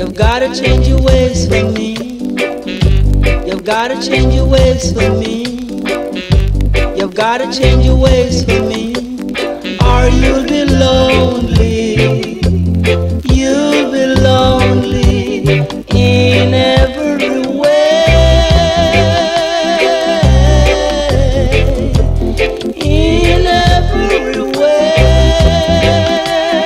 You've gotta change your ways for me. You've gotta change your ways for me. You've gotta change your ways for me, or you'll be lonely. You'll be lonely in every way. In every way.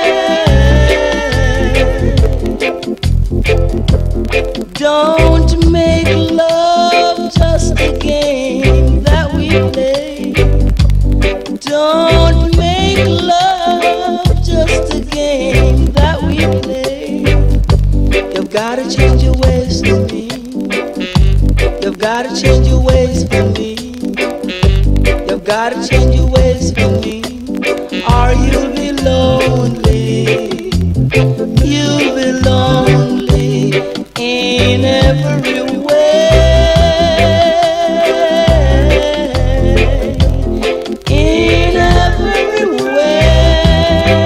Don't make love just a game that we play. Don't make love just a game that we play. You've gotta change your ways for me. You've gotta change your ways for me. You've gotta change your ways for me, or you'll be lonely. You'll be lonely in every way. In every way.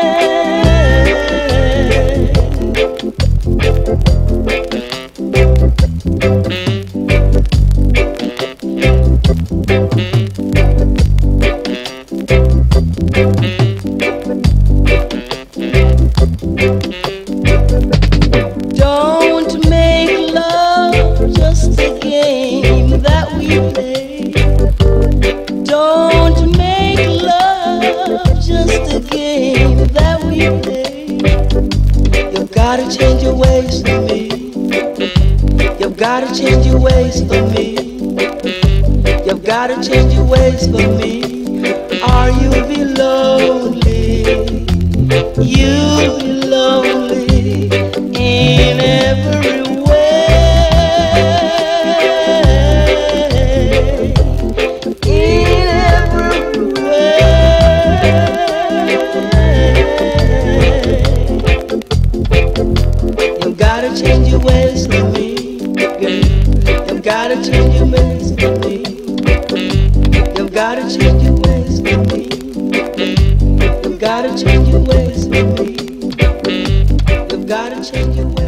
Don't make love just a game that we play. Don't make love just a game that we play. You've gotta change your ways for me. You've gotta change your ways for me. You've gotta change your ways for me, or you'll be lonely. You'll be lonely in every way. In every way. You've gotta change your ways for me. You've gotta change your ways for me. You've gotta change your ways for me. You've gotta change your ways for me. You've gotta change your ways.